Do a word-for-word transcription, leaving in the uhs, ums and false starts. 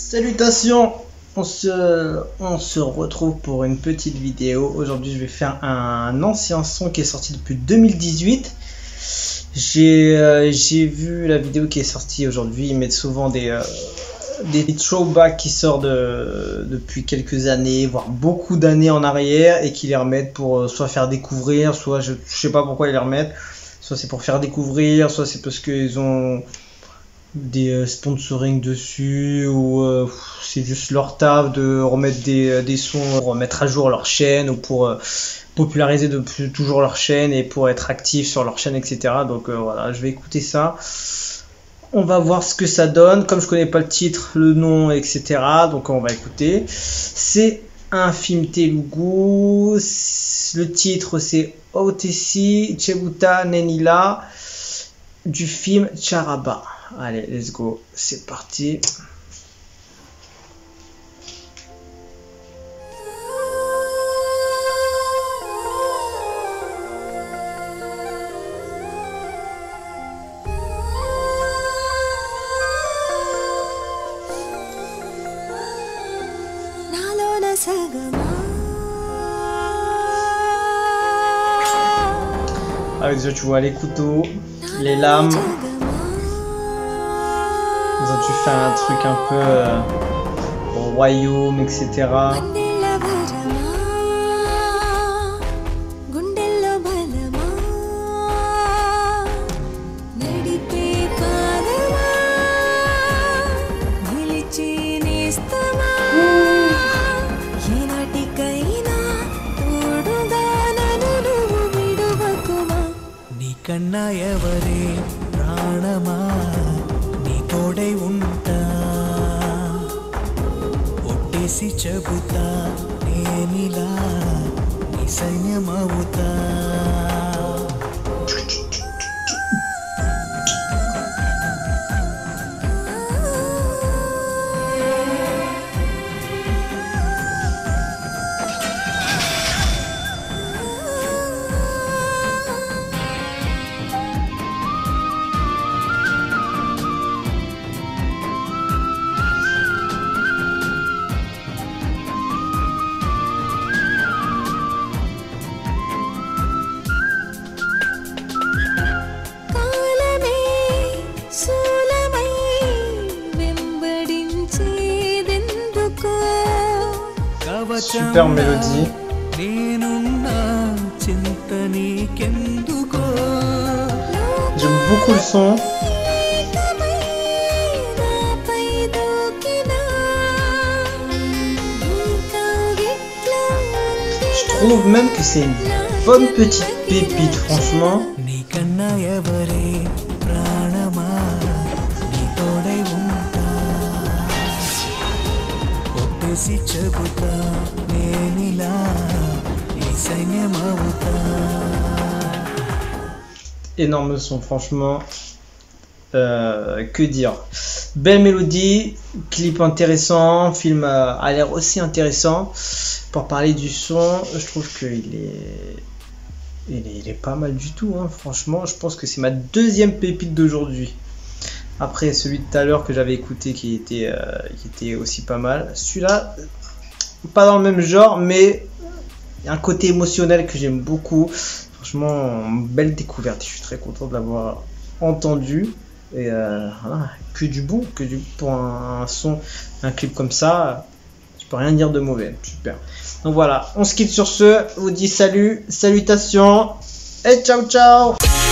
Salutations, on se, on se retrouve pour une petite vidéo. Aujourd'hui je vais faire un ancien son qui est sorti depuis deux mille dix-huit. J'ai euh, j'ai vu la vidéo qui est sortie aujourd'hui. Ils mettent souvent des, euh, des throwbacks qui sortent de, depuis quelques années, voire beaucoup d'années en arrière, et qui les remettent pour euh, soit faire découvrir, soit je, je sais pas pourquoi ils les remettent. Soit c'est pour faire découvrir, soit c'est parce qu'ils ont des euh, sponsoring dessus, ou euh, c'est juste leur taf de remettre des, des sons, pour mettre à jour leur chaîne, ou pour euh, populariser de plus, toujours leur chaîne et pour être actif sur leur chaîne, et cetera. Donc euh, voilà, je vais écouter ça. On va voir ce que ça donne. Comme je connais pas le titre, le nom, et cetera. Donc on va écouter. C'est un film Telugu. Le titre c'est Otesi Chebuta Nenila du film Charaba. Allez, let's go, c'est parti. Avec ça, tu vois les couteaux, les lames. Ils ont dû faire un truc un peu euh, au royaume, et cetera. Otesi Chebuta Nenila Isanyamauta. Super mélodie. J'aime beaucoup le son. Je trouve même que c'est une bonne petite pépite, franchement. Énorme son, franchement. Euh, que dire. Belle mélodie, clip intéressant, film euh, a l'air aussi intéressant. Pour parler du son, je trouve qu'il est... Il est, il est pas mal du tout, hein. Franchement, je pense que c'est ma deuxième pépite d'aujourd'hui. Après celui de tout à l'heure que j'avais écouté qui était, euh, qui était aussi pas mal. Celui-là, pas dans le même genre, mais il y a un côté émotionnel que j'aime beaucoup. Franchement, belle découverte. Je suis très content de l'avoir entendu. Et euh, voilà, que du bon, que du pour un, un son, un clip comme ça. Je peux rien dire de mauvais. Super. Donc voilà, on se quitte sur ce. Je vous dis salut, salutations et ciao ciao.